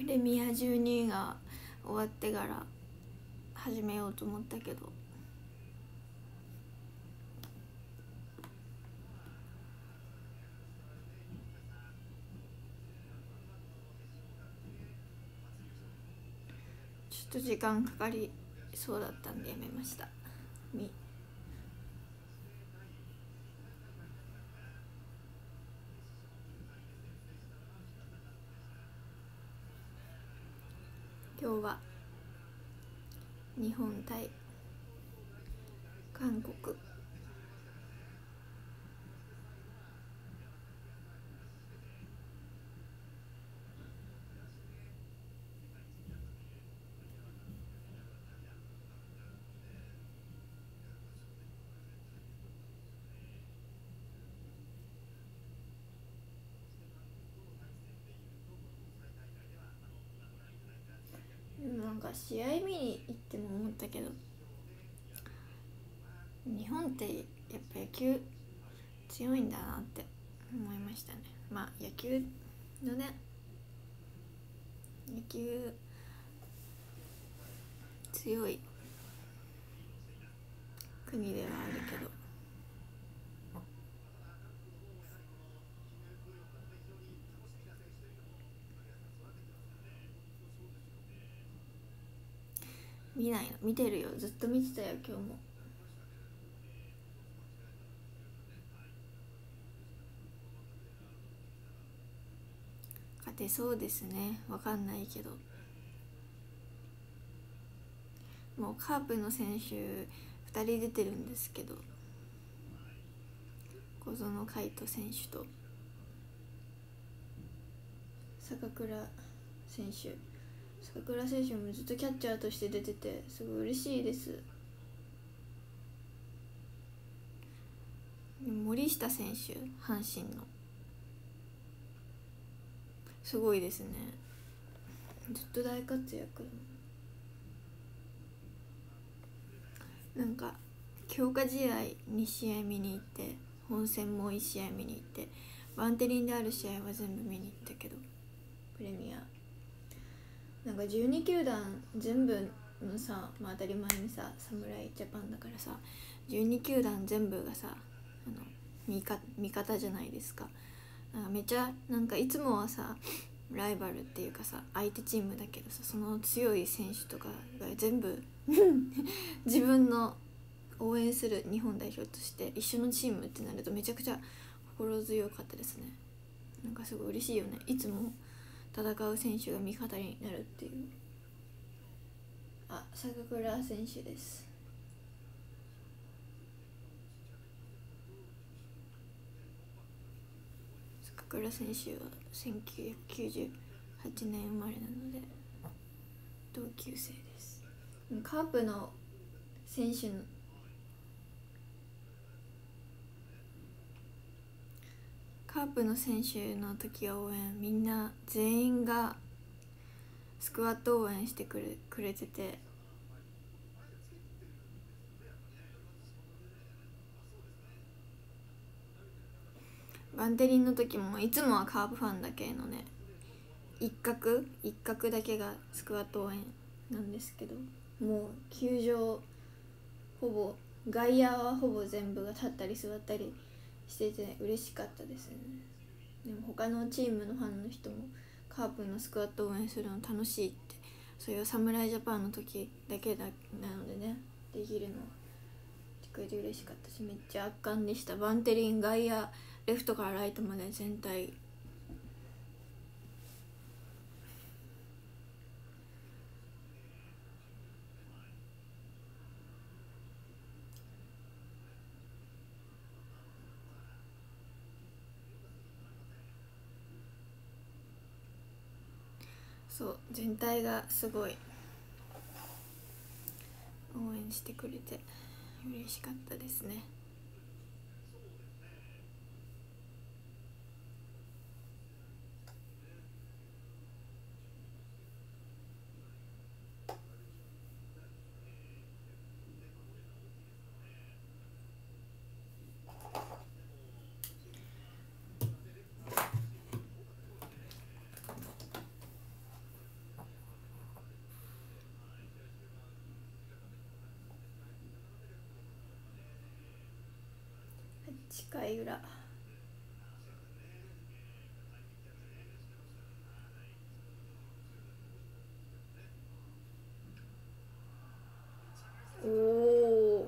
プレミア12が終わってから始めようと思ったけど、ちょっと時間かかりそうだったんでやめました。今日は日本対韓国。なんか試合見に行っても思ったけど、日本ってやっぱ野球強いんだなって思いましたね。まあ野球のね、野球強い国ではあるけど、見ないの？見てるよ、ずっと見てたよ今日も。勝てそうですね、わかんないけど。もうカープの選手2人出てるんですけど、小園海斗選手と坂倉選手。坂倉選手もずっとキャッチャーとして出ててすごい嬉しいです。森下選手、阪神のすごいですね、ずっと大活躍だ。なんか強化試合2試合見に行って、本戦も1試合見に行って、バンテリンである試合は全部見に行ったけど、プレミアなんか12球団全部のさ、まあ当たり前にさ侍ジャパンだからさ、12球団全部がさ味方じゃないですか。なんかめちゃなんかいつもはさライバルっていうかさ相手チームだけどさ、その強い選手とかが全部自分の応援する日本代表として一緒のチームってなるとめちゃくちゃ心強かったですね。なんかすごい嬉しいよね、いつも戦う選手が味方になるっていう。あ、坂倉選手です。坂倉選手は1998年生まれなので同級生です。カープの選手の選手の時は応援、みんな全員がスクワット応援してくれてて、バンテリンの時もいつもはカープファンだけのね、一角だけがスクワット応援なんですけど、もう球場ほぼ外野はほぼ全部が立ったり座ったりしてて嬉しかったですね。でも他のチームのファンの人もカープのスクワット応援するの楽しいって、そういう侍ジャパンの時だけなのでね、できるのってくれて嬉しかったし、めっちゃ圧巻でした。バンテリン外野レフトからライトまで全体そう全体がすごい応援してくれて嬉しかったですね。 使い裏。おお、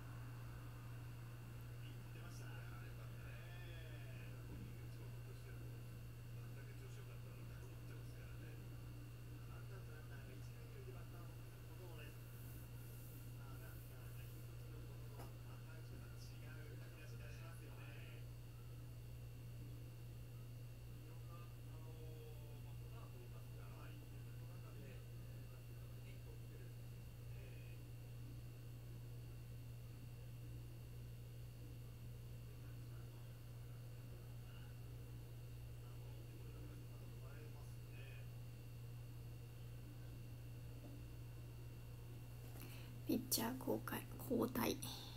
ピッチャー交代。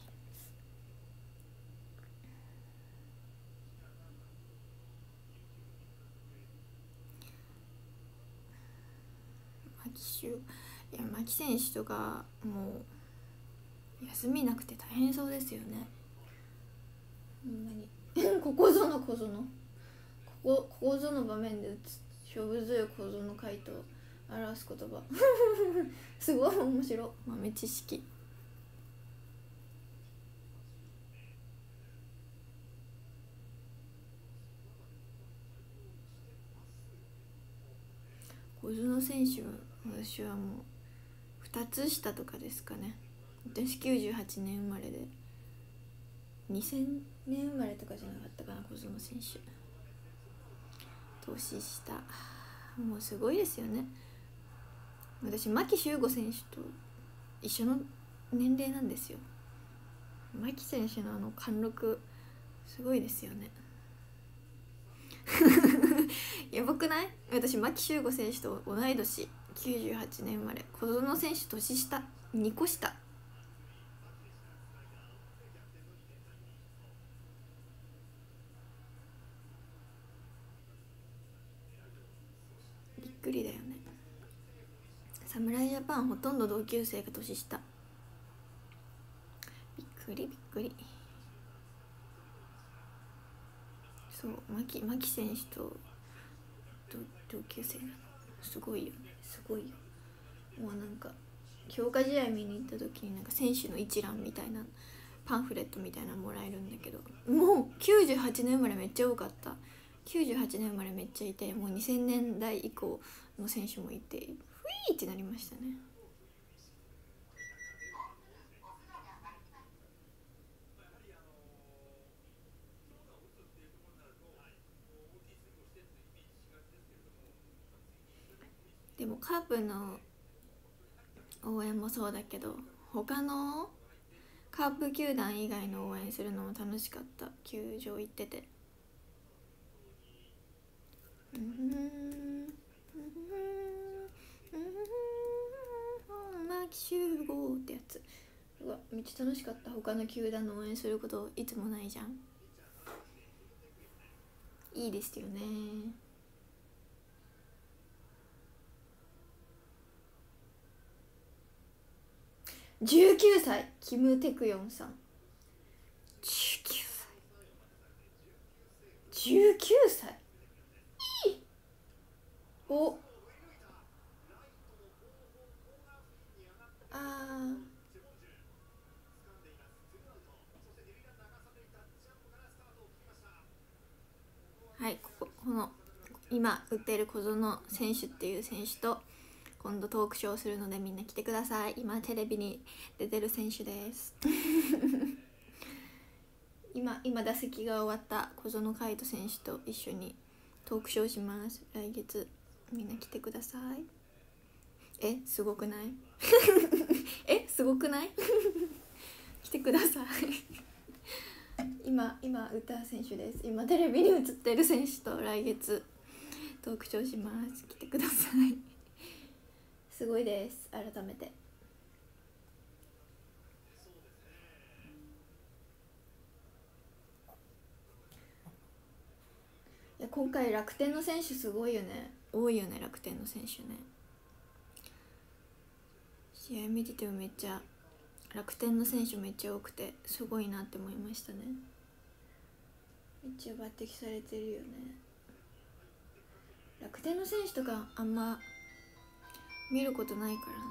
牧選手とかもう休みなくて大変そうですよね。ほんまにここぞの場面で打つ勝負強い小園の回答を表す言葉すごい面白い豆知識。小園選手は私はもう2つ下とかですかね。私98年生まれで2000年生まれとかじゃなかったかな。小園選手年下、もうすごいですよね。私牧秀悟選手と一緒の年齢なんですよ。牧選手の貫禄すごいですよねやばくない？私牧秀悟選手と同い年、98年生まれ。小園選手年下、2個下。びっくりだよね。侍ジャパンほとんど同級生が年下。びっくりびっくり。そう牧選手と同級生なのすごいよね。すごいよ。もうなんか強化試合見に行った時になんか選手の一覧みたいなパンフレットみたいなのもらえるんだけど、もう98年生まれめっちゃ多かった。98年生まれめっちゃいて、もう2000年代以降の選手もいて、ふいーってなりましたね。でもカープの応援もそうだけど、他のカープ球団以外の応援するのも楽しかった。球場行ってて、牧秀悟ってやつ、うわめっちゃ楽しかった。他の球団の応援することいつもないじゃん。いいですよね。19歳キム・テクヨンさん。19歳19歳おあはい、この今売っている小園選手っていう選手と今度トークショーをするのでみんな来てください。今テレビに出てる選手です今打席が終わった小園海斗選手と一緒にトークショーします。来月みんな来てください。すごくないすごくない来てください今歌選手です。今テレビに映ってる選手と来月トークショーします。来てくださいすごいです。改めていや今回楽天の選手すごいよね。多いよね楽天の選手ね。試合見ててもめっちゃ楽天の選手めっちゃ多くてすごいなって思いましたね。 一応抜擢されてるよね。楽天の選手とかあんま見ることないからな。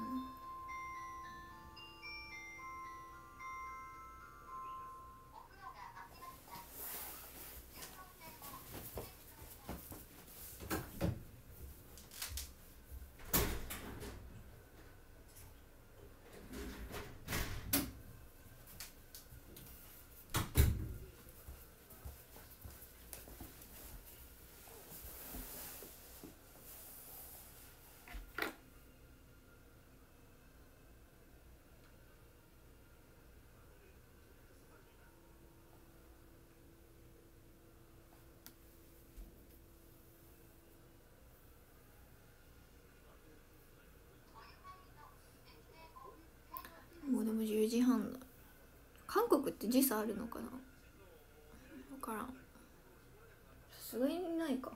もうでも10時半だ。韓国って時差あるのかな、分からん。さすがにないか。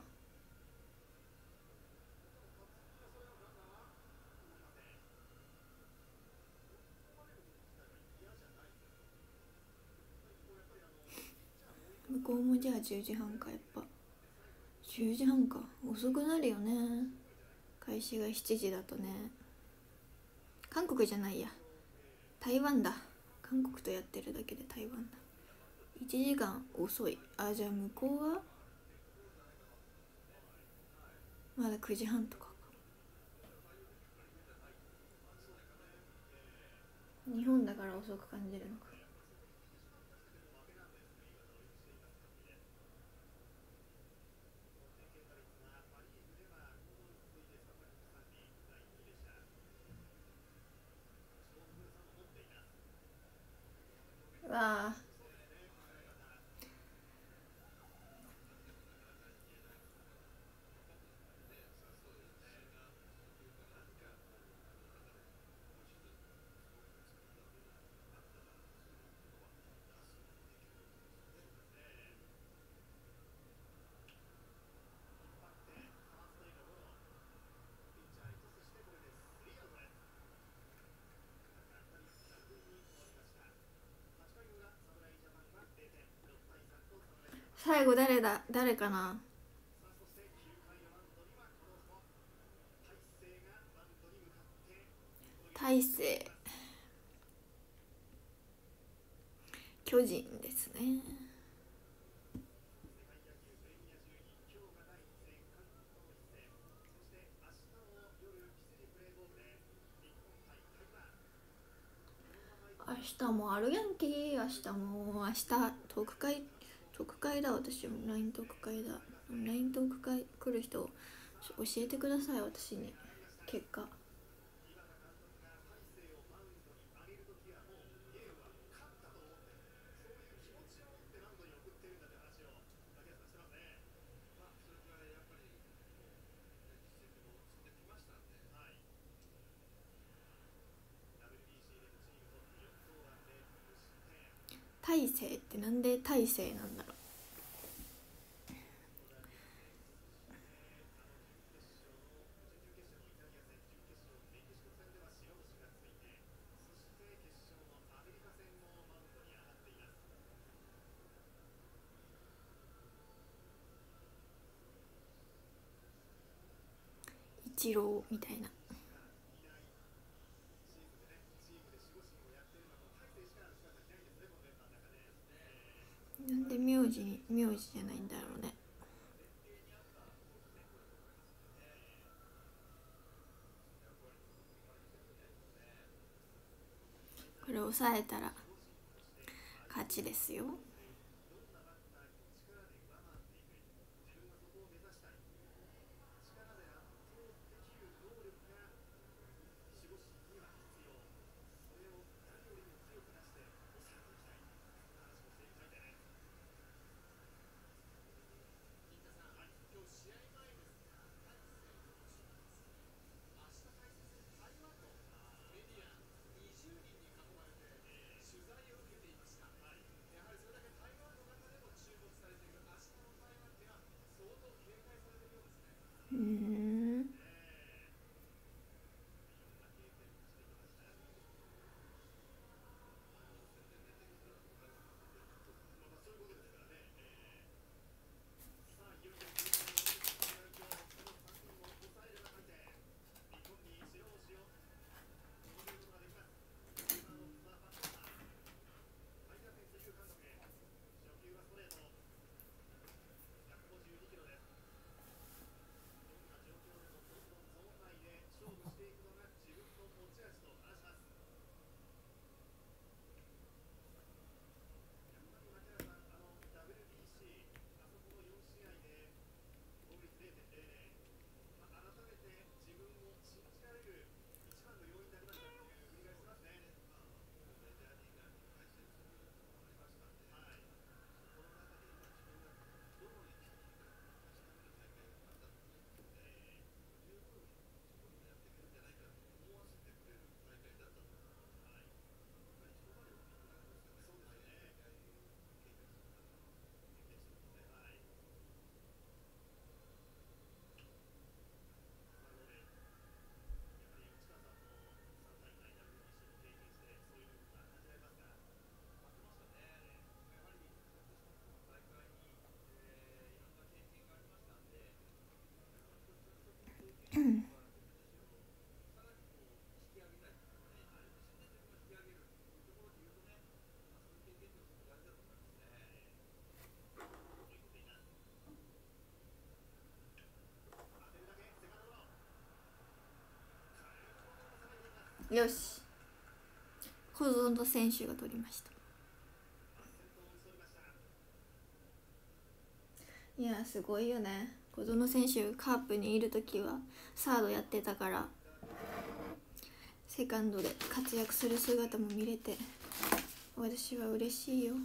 向こうもじゃあ10時半か。やっぱ10時半か、遅くなるよね。開始が7時だとね。韓国じゃないや、台湾だ。韓国とやってるだけで台湾だ。1時間遅い。あ、じゃあ向こうはまだ9時半とかか。日本だから遅く感じるのか。わあ、最後誰かな。大勢、巨人ですね。明日もあるやんけ。明日特会だ。私も LINE 特会だ。 LINE 特会来る人教えてください、私に結果。大勢ってなんで大勢なんだろう。一郎みたいな。なんで名字じゃないんだろうね。これ抑えたら勝ちですよ。 よし、小園選手が取りました。いやすごいよね。小園選手カープにいる時はサードやってたから、セカンドで活躍する姿も見れて私は嬉しいよ。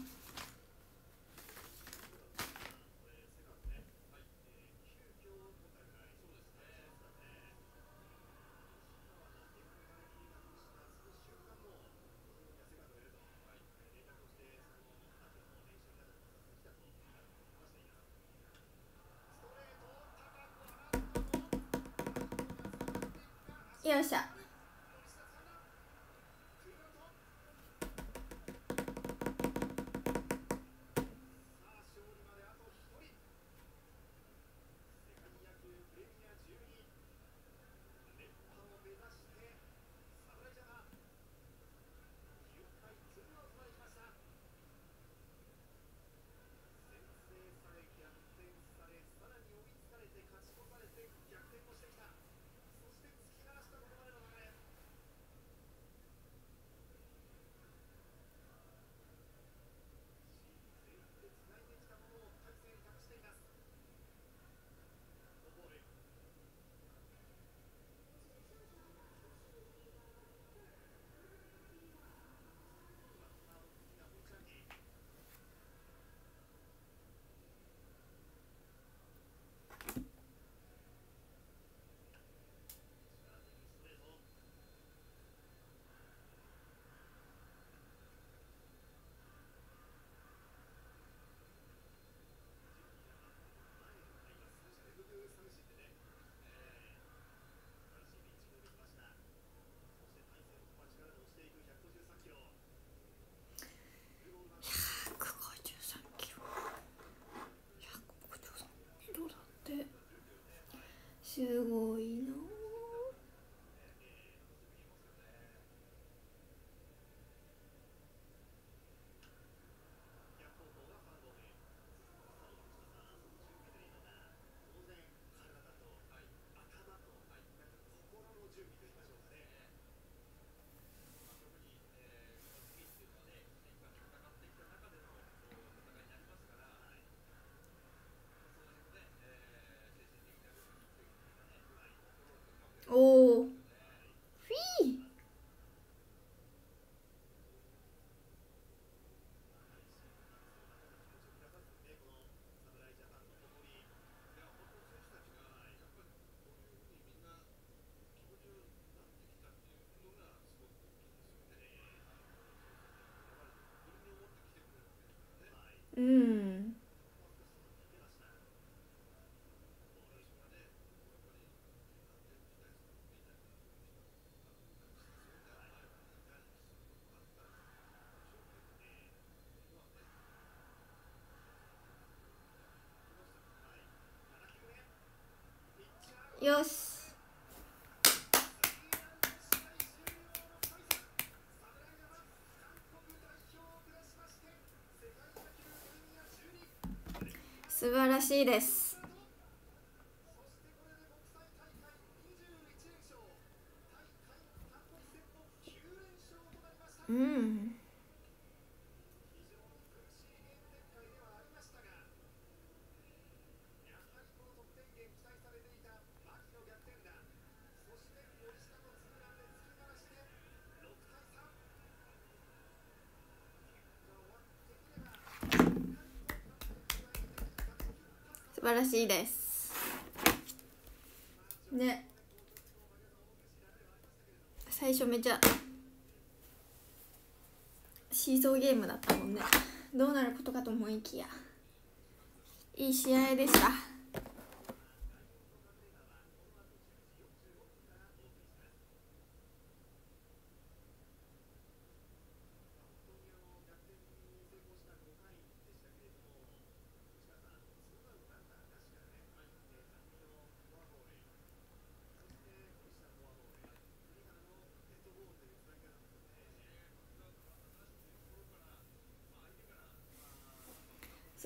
よっしゃ。すごいな。おお、フィー。うん。よし。素晴らしいです。うん。素晴らしいですね。最初めちゃシーソーゲームだったもんね。どうなることかと思いきやいい試合でした。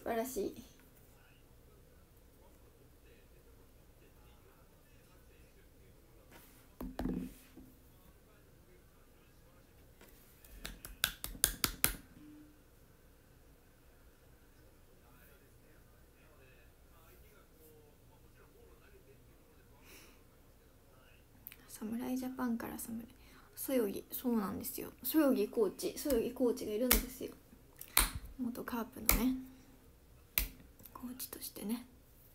素晴らしい。侍ジャパンからそよぎ、そうなんですよ。そよぎコーチがいるんですよ。元カープのねコーチとしてね。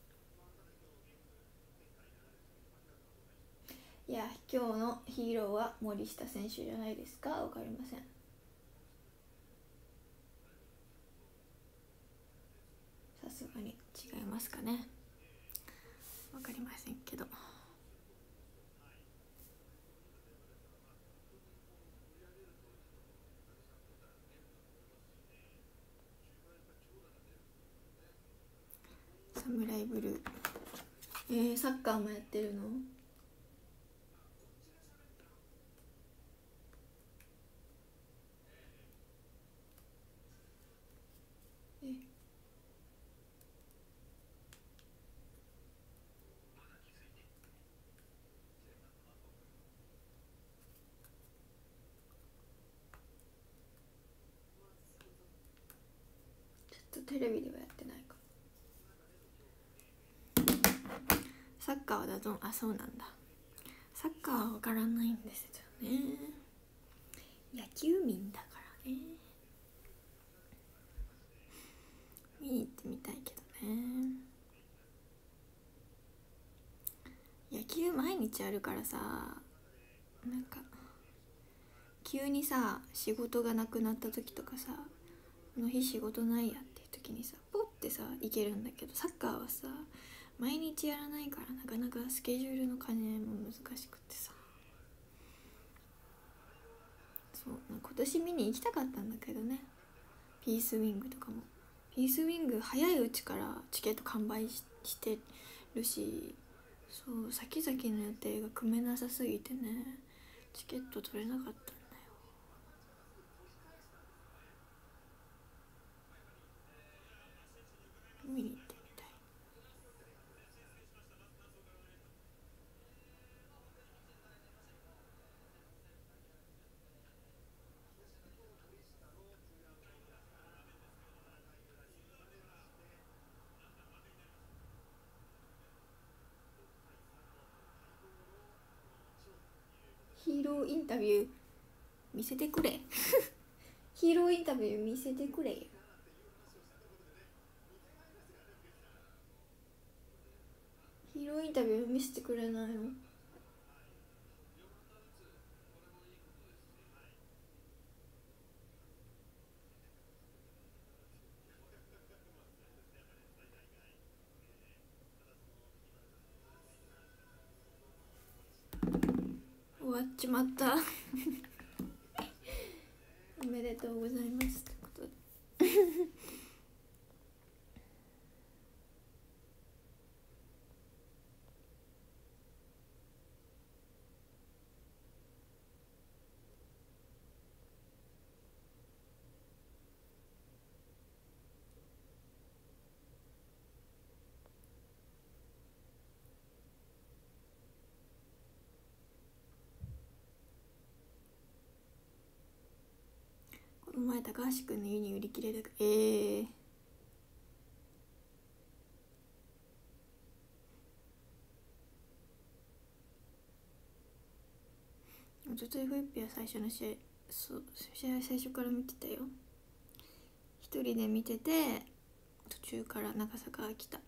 いや、今日のヒーローは森下選手じゃないですか。わかりません。さすがに違いますかね。わかりませんけど。サムライブルー、サッカーもやってるの？ちょっとテレビではやってないか。サッカーはだと、あ、そうなんだ。サッカーは分からないんですよね。野球民だからね。見に行ってみたいけどね。野球毎日あるからさ、なんか急にさ仕事がなくなった時とかさ、この日仕事ないやっていう時にさポッてさ行けるんだけど、サッカーはさ毎日やらないからなかなかスケジュールの兼ね合いも難しくってさ、そう今年見に行きたかったんだけどね。ピースウィングとかも、ピースウィング早いうちからチケット完売してるし、そう先々の予定が組めなさすぎてね、チケット取れなかったんだよ。見に行ってみたい。ヒーローインタビュー見せてくれヒーローインタビュー見せてくれよ。ヒーローインタビュー見せてくれないの？終わっちまったおめでとうございますってことでこの前高橋くんの家に売り切れだ。おとといフイッピは最初の試合、そう試合最初から見てたよ。一人で見てて途中から長坂が来た。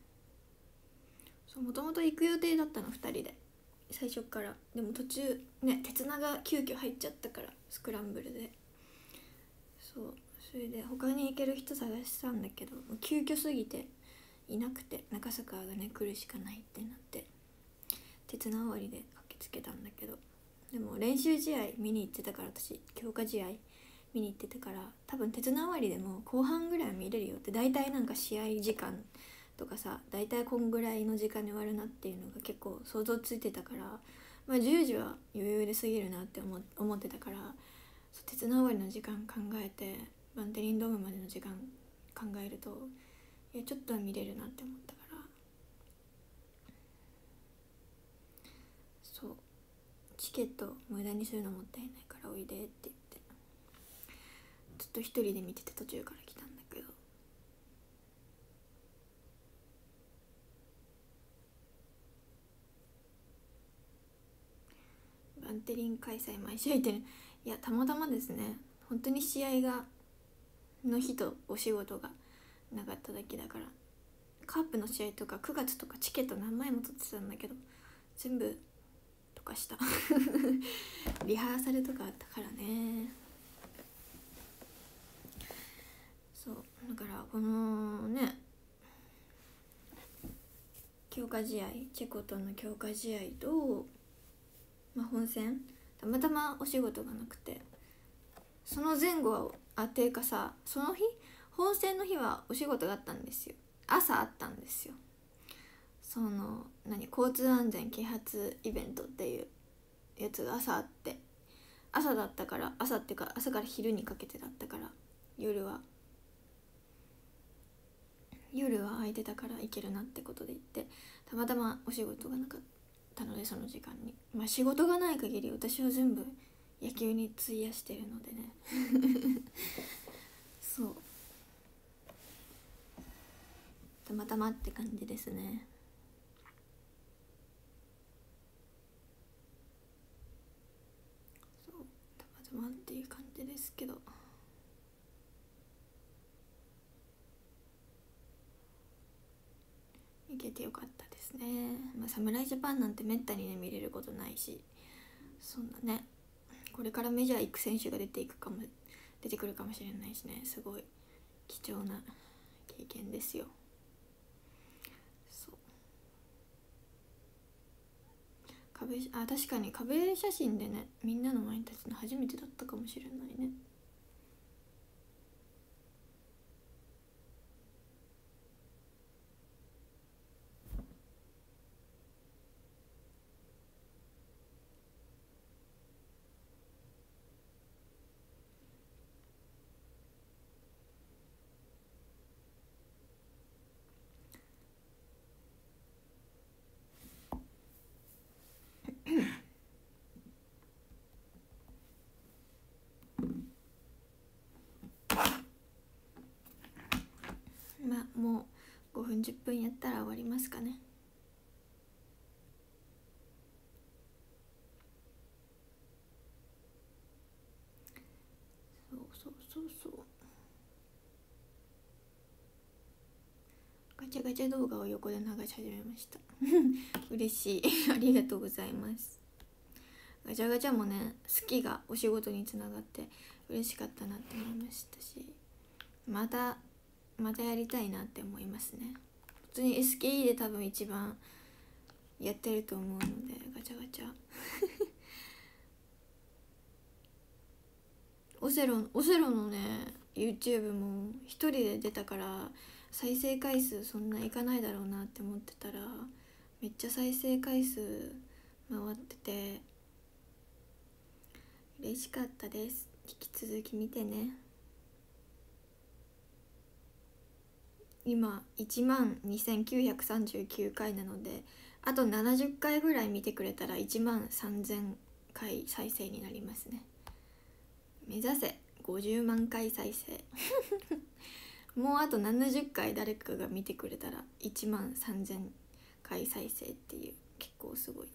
そうもともと行く予定だったの2人で最初から。でも途中ね鉄名が急遽入っちゃったからスクランブルで、そうそれで他に行ける人探したんだけど急遽すぎていなくて、中坂がね来るしかないってなって鉄名終わりで駆けつけたんだけど、でも練習試合見に行ってたから、私強化試合見に行ってたから、多分鉄名終わりでも後半ぐらいは見れるよって、大体なんか試合時間とかさ大体こんぐらいの時間に終わるなっていうのが結構想像ついてたから、まあ、10時は余裕で過ぎるなって思ってたから、鉄名終わりの時間考えてバンテリンドームまでの時間考えるといやちょっとは見れるなって思ったから、そう、チケット無駄にするのもったいないからおいでって言って、ずっと一人で見てて途中から来たんだけど、バンテリン開催毎試合ってね、いやたまたまですね、本当に試合がの日とお仕事がなかっただけだから、カープの試合とか9月とかチケット何枚も取ってたんだけど全部とかしたリハーサルとかあったからね。そうだからこのね強化試合、チェコとの強化試合と、本戦たまたまお仕事がなくて、その前後はていうかさ、その日本戦の日はお仕事があったんですよ。朝あったんですよ。その交通安全啓発イベントっていうやつが朝あって、朝だったから、朝っていうか朝から昼にかけてだったから、夜は空いてたから行けるなってことで行って、たまたまお仕事がなかったのでその時間に、仕事がない限り私は全部野球に費やしてるのでねそうたまたまって感じですね。そうたまたまっていう感じですけど、行けてよかったですね。侍ジャパンなんてめったにね見れることないし、そんなねこれからメジャー行く選手が出てくるかもしれないしね、すごい貴重な経験ですよ。そう確かに壁写真でねみんなの前に立つの初めてだったかもしれないね。もう5分10分やったら終わりますかね。そうガチャガチャ動画を横で流し始めました嬉しいありがとうございます。ガチャガチャもね好きがお仕事につながって嬉しかったなって思いましたし、またやりたいなって思いますね。普通に SKE で多分一番やってると思うので、ガチャガチャオセロのね YouTube も一人で出たから再生回数そんないかないだろうなって思ってたら、めっちゃ再生回数回ってて嬉しかったです。引き続き見てね。今12,939回なので、あと70回ぐらい見てくれたら13,000回再生になりますね。目指せ50万回再生もうあと70回誰かが見てくれたら13,000回再生っていう、結構すごい。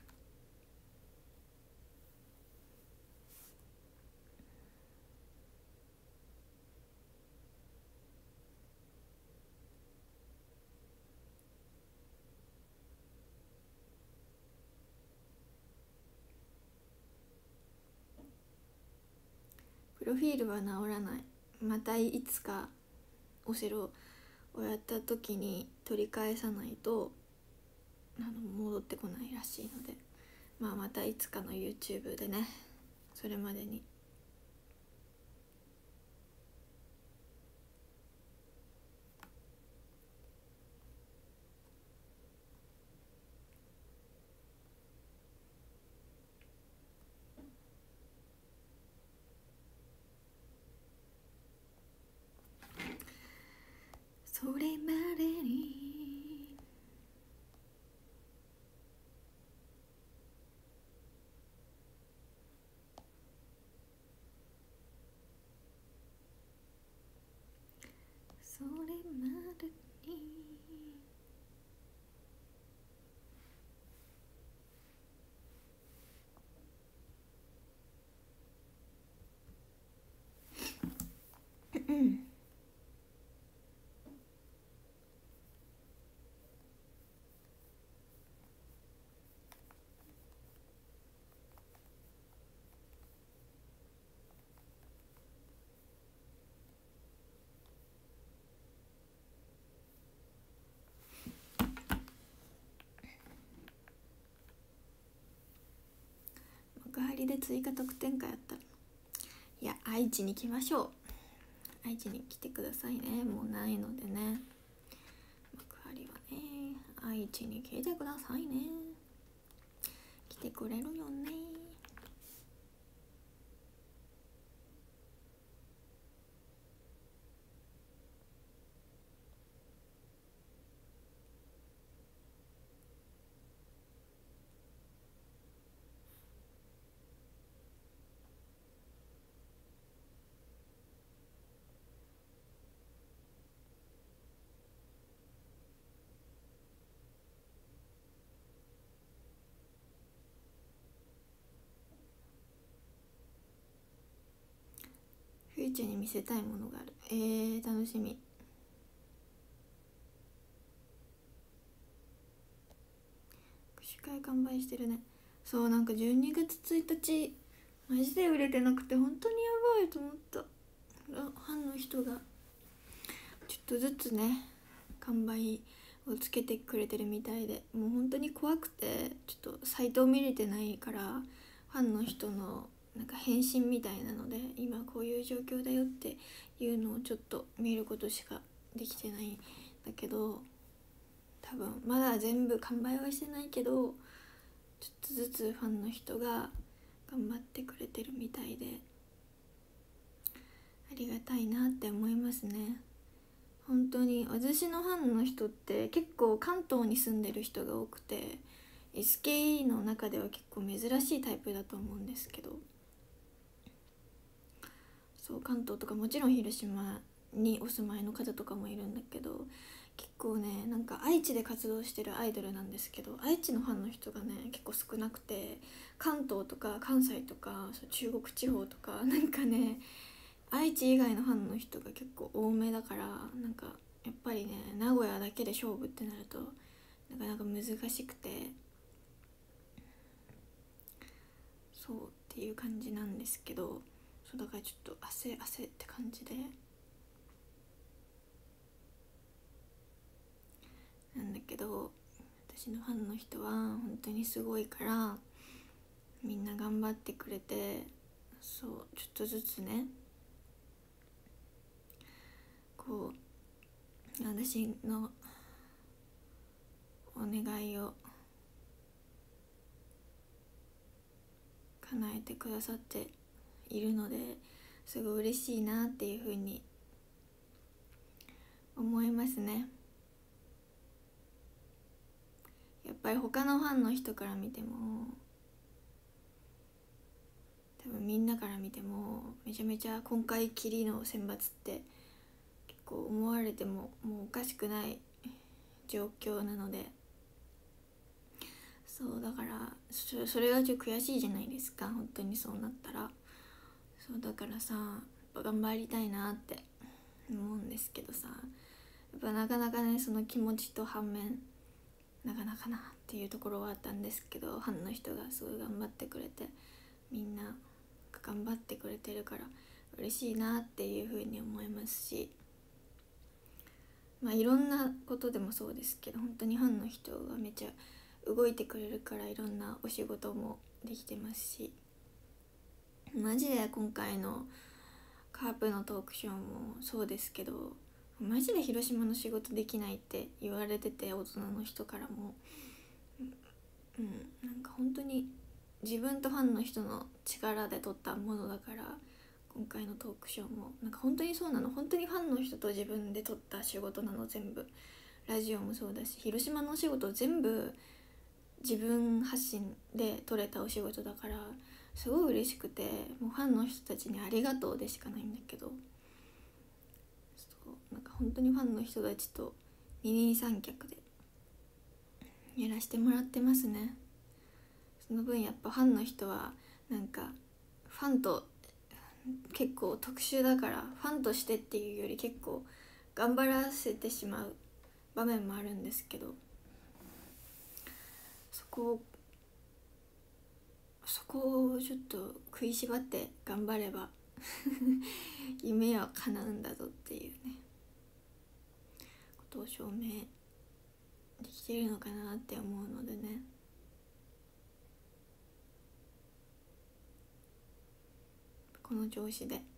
プロフィールは直らない。またいつかオセロをやった時に取り返さないと戻ってこないらしいので、またいつかの YouTube でね、それまでにそれま追加特典会やったら、いや愛知に来ましょう。愛知に来てくださいね。もうないのでね、幕張はね、愛知に来てくださいね。来てくれるよね。フューチャーに見せたいものがある。楽しみ。握手会完売してるね。そう、なんか12月1日マジで売れてなくて本当にやばいと思った。ファンの人がちょっとずつね完売をつけてくれてるみたいで、もう本当に怖くてちょっとサイトを見れてないから、ファンの人のなんか返信みたいなので今こういう状況だよっていうのをちょっと見ることしかできてないんだけど、多分まだ全部完売はしてないけどちょっとずつファンの人が頑張ってくれてるみたいでありがたいなって思いますね。本当に私のファンの人って結構関東に住んでる人が多くて SKE の中では結構珍しいタイプだと思うんですけど、そう関東とかもちろん広島にお住まいの方とかもいるんだけど、結構ねなんか愛知で活動してるアイドルなんですけど、愛知のファンの人がね結構少なくて、関東とか関西とかそう中国地方とかなんかね愛知以外のファンの人が結構多めだから、なんかやっぱりね名古屋だけで勝負ってなるとなかなか難しくて、そうっていう感じなんですけど、そうだからちょっと焦って感じでなんだけど、私のファンの人は本当にすごいからみんな頑張ってくれて、そうちょっとずつねこう私のお願いを叶えてくださっているのですごい嬉しいなっていうふうに思いますね。やっぱり他のファンの人から見ても多分みんなから見てもめちゃめちゃ今回きりの選抜って結構思われてももうおかしくない状況なので、そうだからそれがちょっと悔しいじゃないですか、本当にそうなったら。そうだからさやっぱ頑張りたいなって思うんですけどさ、やっぱなかなかねその気持ちと反面なかなかなっていうところはあったんですけど、ファンの人がすごい頑張ってくれてみんなが頑張ってくれてるから嬉しいなっていうふうに思いますし、まあいろんなことでもそうですけど本当にファンの人がめちゃ動いてくれるからいろんなお仕事もできてますし、マジで今回のカープのトークショーもそうですけどマジで広島の仕事できないって言われてて、大人の人からもなんか本当に自分とファンの人の力で撮ったものだから、今回のトークショーもなんか本当にそうなの、本当にファンの人と自分で撮った仕事なの全部。ラジオもそうだし広島のお仕事全部自分発信で撮れたお仕事だからすごい嬉しくて、もうファンの人たちにありがとうでしかないんだけど、そうなんか本当にファンの人たちと二人三脚でやらせてもらってますね。その分やっぱファンの人はなんかファンと結構特殊だから、ファンとしてっていうより結構頑張らせてしまう場面もあるんですけど、そこをちょっと食いしばって頑張れば夢は叶うんだぞっていうねことを証明できてるのかなって思うのでね、 この調子で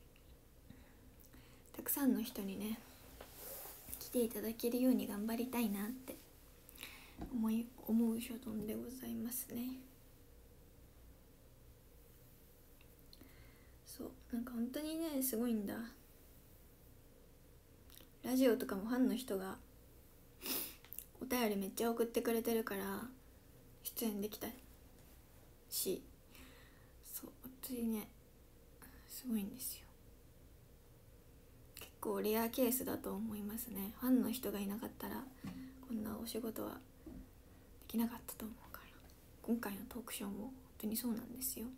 たくさんの人にね来ていただけるように頑張りたいなって思う所存でございますね。そうなんか本当にねすごいんだ。ラジオとかもファンの人がお便りめっちゃ送ってくれてるから出演できたし、そう本当にねすごいんですよ。結構レアケースだと思いますね。ファンの人がいなかったらこんなお仕事はできなかったと思うから、今回のトークショーも本当にそうなんですよ。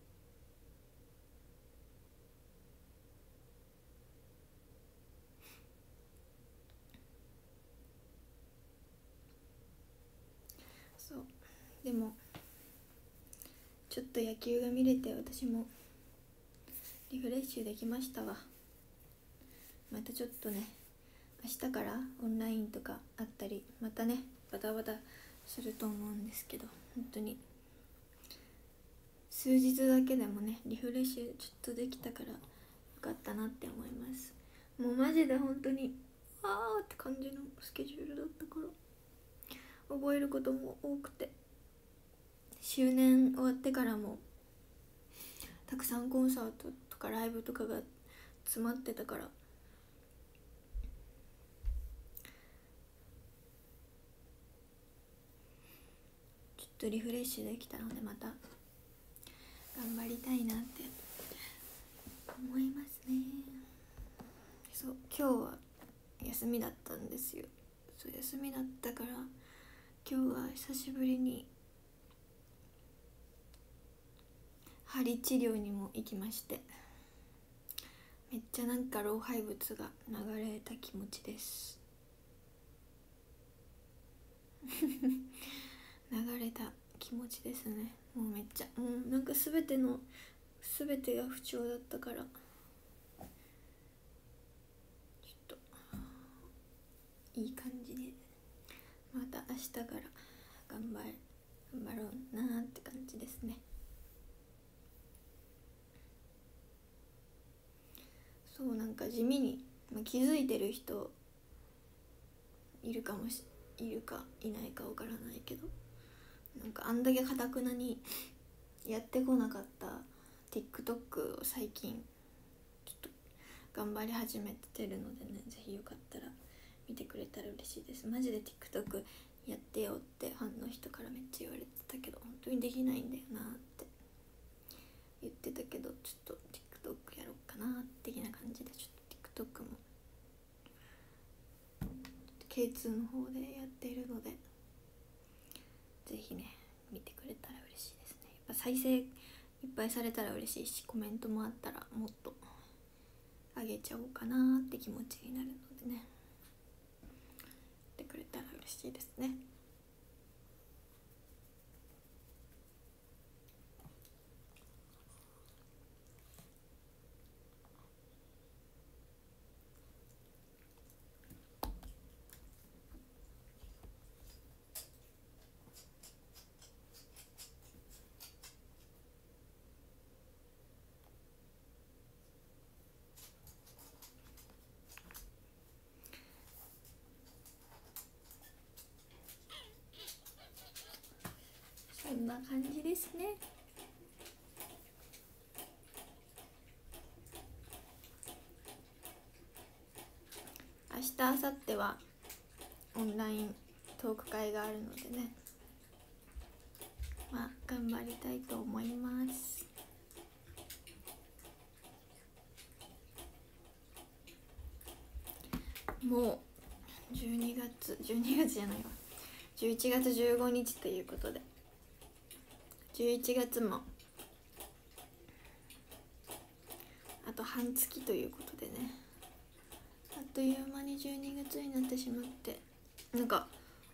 そうでもちょっと野球が見れて私もリフレッシュできましたわ。またちょっとね明日からオンラインとかあったりまたねバタバタすると思うんですけど、本当に数日だけでもねリフレッシュちょっとできたからよかったなって思います。もうマジで本当にって感じのスケジュールだったから覚えることも多くて、周年終わってからもたくさんコンサートとかライブとかが詰まってたからちょっとリフレッシュできたのでまた頑張りたいなって思いますね。そう今日は休みだったんですよ。そう休みだったから今日は久しぶりに針治療にも行きまして、めっちゃなんか老廃物が流れた気持ちです流れた気持ちですね。もうめっちゃもうなんか全てが不調だったからちょっといい感じでまた明日から頑張ろうなーって感じですね。そうなんか地味に、気づいてる人いるかいないかわからないけど、なんかあんだけ堅くなにやってこなかった TikTok を最近ちょっと頑張り始めてるのでね、ぜひよかったら見てくれたら嬉しいです。マジで TikTok やってよってファンの人からめっちゃ言われてたけど本当にできないんだよなって言ってたけど、ちょっと TikTok やろうかな的な感じでちょっと TikTok もK2 の方でやっているのでぜひね見てくれたら嬉しいですね。やっぱ再生いっぱいされたら嬉しいし、コメントもあったらもっとあげちゃおうかなって気持ちになるのでね、見てくれたら嬉しいですね。そんな感じですね。明日明後日はオンライントーク会があるのでね、頑張りたいと思います。もう12月じゃないわ11月15日ということで、11月もあと半月ということでね、あっという間に12月になってしまって、なんか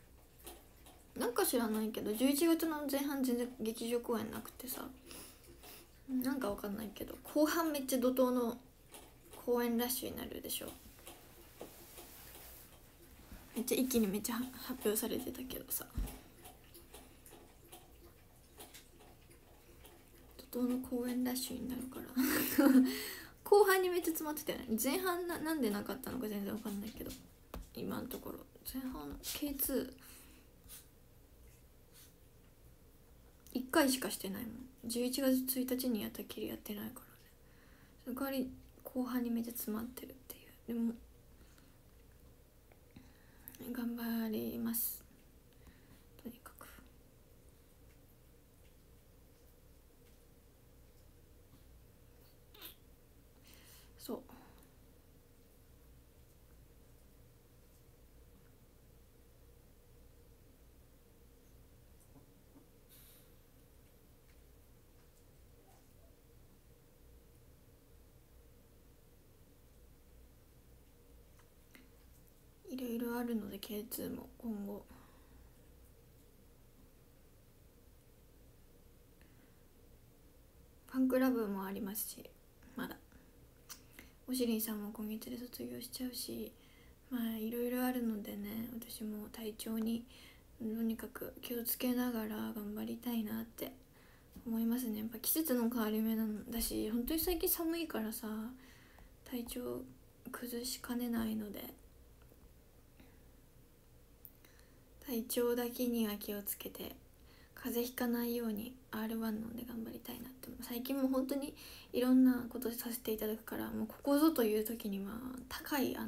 知らないけど11月の前半全然劇場公演なくてさ、なんかわかんないけど後半めっちゃ怒涛の公演ラッシュになるでしょ。めっちゃ一気にめっちゃ発表されてたけどさ、怒当の公演ラッシュになるから後半にめっちゃ詰まってたよね。前半なんでなかったのか全然わかんないけど、今のところ前半 K2 1回しかしてないもん。11月1日にやったきりやってないからね。その代わり後半にめっちゃ詰まってるっていう。でも頑張ります、とにかく。そういろいろあるので K2 も今後ファンクラブもありますし、まだおしりんさんも今月で卒業しちゃうし、まあいろいろあるのでね、私も体調にとにかく気をつけながら頑張りたいなって思いますね。やっぱ季節の変わり目なんだし、本当に最近寒いからさ、体調崩しかねないので、体調だけには気をつけて風邪ひかないように R1 飲んで頑張りたいなって。最近も本当にいろんなことさせていただくから、もうここぞという時には高い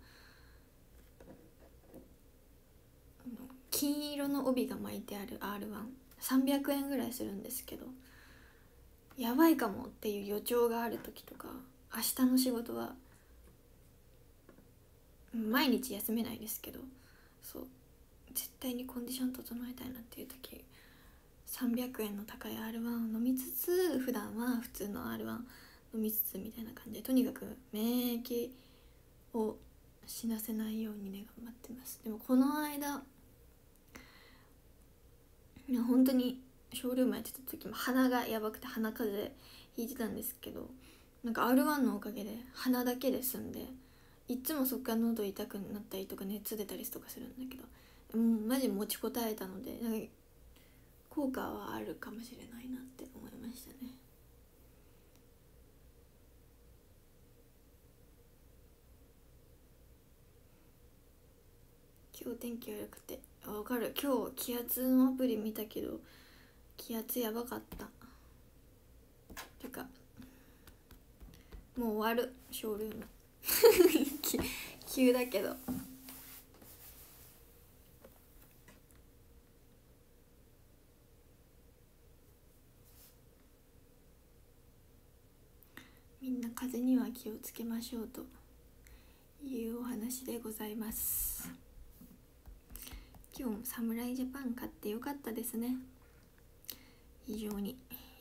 金色の帯が巻いてある R1300 円ぐらいするんですけど、やばいかもっていう予兆がある時とか、明日の仕事は毎日休めないですけど、そう絶対にコンディション整えたいなっていう時、300円の高い R1 を飲みつつ、普段は普通の R1 飲みつつみたいな感じで、とにかく免疫を死なせないようにね頑張ってます。でもこの間本当にショールームやってた時も鼻がやばくて鼻風邪ひいてたんですけど、なんか R1 のおかげで鼻だけで済んで、いつもそっから喉痛くなったりとか熱出たりとかするんだけど、マジ持ちこたえたので、なんか効果はあるかもしれないなって思いましたね。今日天気悪くて、わかる。今日気圧のアプリ見たけど気圧やばかった。てかもう終わるショールーム急だけど。みんな風邪には気をつけましょうというお話でございます。今日も侍ジャパン勝ってよかったですね。非常に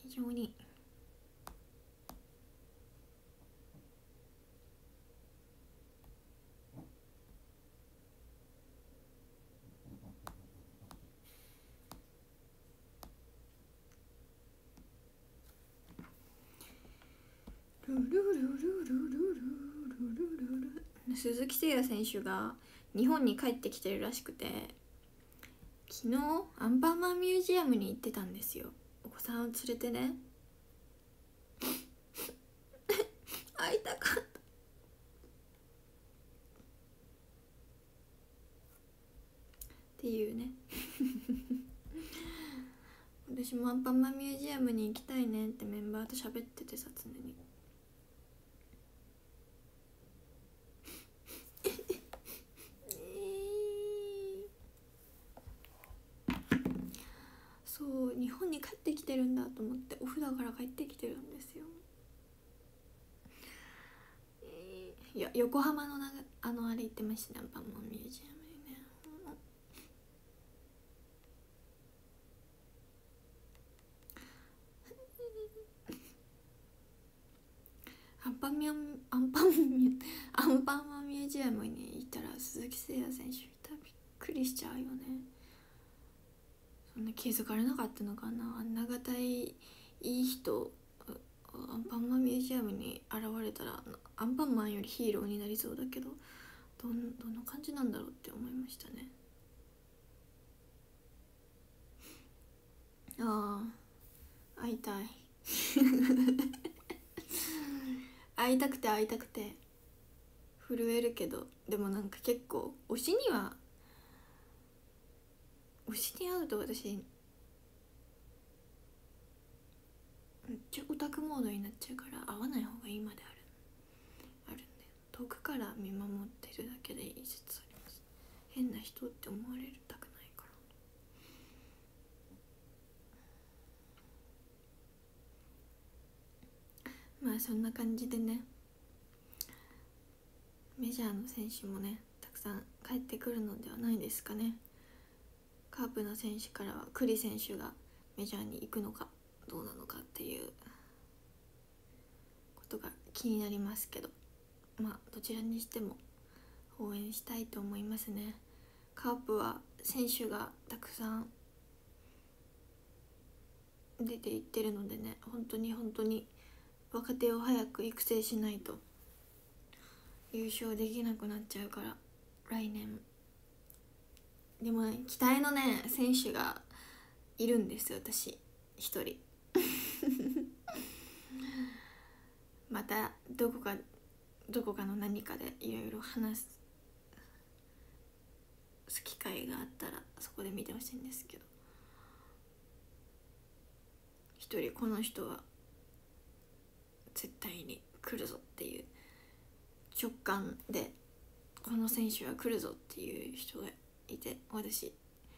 鈴木誠也選手が日本に帰ってきてるらしくて、昨日アンパンマンミュージアムに行ってたんですよ、お子さんを連れてね会いたかったっていうね私もアンパンマンミュージアムに行きたいねってメンバーと喋っててさ、常にそう日本に帰ってきてるんだと思って、オフだから帰ってきてるんですよ。いや横浜のあれ行ってましたね、アンパンマンミュージアムにね。アンパンマンミュージアムに行ったら鈴木誠也選手いたらびっくりしちゃうよね。そんな気づかれなかったのかな、あんながたいい人アンパンマンミュージアムに現れたら、アンパンマンよりヒーローになりそうだけど、どんな感じなんだろうって思いましたね。ああ会いたい。 会いたくて会いたくて震えるけど、でもなんか結構推しに会うと私めっちゃオタクモードになっちゃうから会わない方がいいまであるんで、遠くから見守ってるだけでいい説あります。変な人って思われたくないから。まあそんな感じでね、メジャーの選手もねたくさん帰ってくるのではないですかね。カープの選手からは栗選手がメジャーに行くのかどうなのかっていうことが気になりますけど、まあどちらにしても応援したいと思いますね。カープは選手がたくさん出ていってるのでね、本当に若手を早く育成しないと優勝できなくなっちゃうから、来年でもね、期待のね選手がいるんですよ、私一人またどこかの何かでいろいろ話す機会があったらそこで見てほしいんですけど、一人この人は絶対に来るぞっていう直感で、この選手は来るぞっていう人がいて、私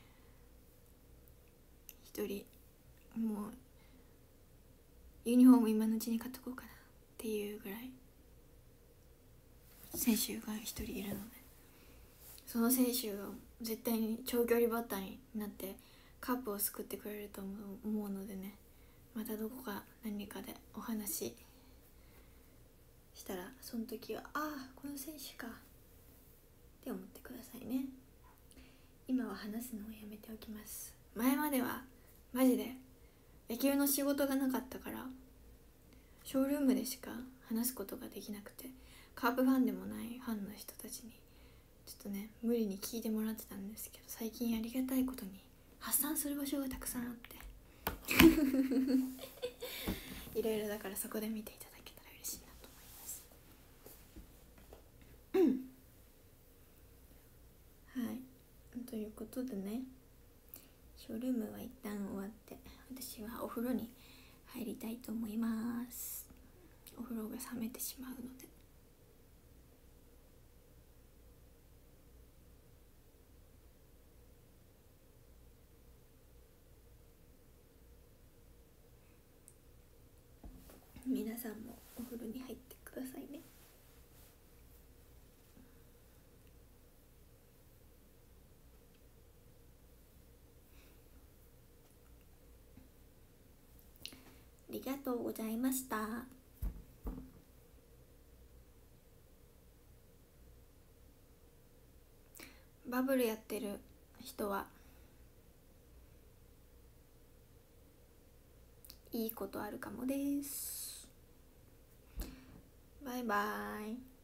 一人もうユニフォーム今のうちに買っとこうかなっていうぐらい選手が一人いるので、その選手が絶対に長距離バッターになってカープを救ってくれると思うのでね、またどこか何かでお話ししたら、その時はああこの選手かって思ってくださいね。今は話すのをやめておきます。前まではマジで野球の仕事がなかったからショールームでしか話すことができなくて、カープファンでもないファンの人たちにちょっとね無理に聞いてもらってたんですけど、最近ありがたいことに発散する場所がたくさんあっていろいろだからそこで見ていただけたら嬉しいなと思います。はい、ということでね、ショールームは一旦終わって私はお風呂に入りたいと思います。お風呂が冷めてしまうので。皆さんもお風呂に入ってくださいね。ありがとうございました。バブルやってる人はいいことあるかもです。バイバイ。